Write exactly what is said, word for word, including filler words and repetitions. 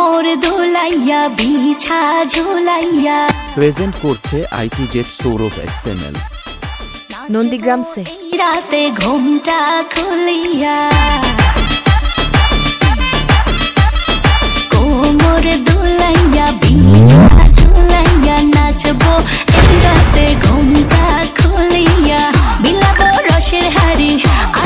কোমর দোলাইয়া বিছা ঝোলাইয়া। প্রেজেন্ট করছে IT jet Sourav XML Nandigram সে রাতে ঘুমটা খুলিয়া কোমর দোলাইয়া বিছা ঝোলাইয়া নাচবো এই রাতে ঘুমটা খুলিয়া বিলাবো রসের হাড়ি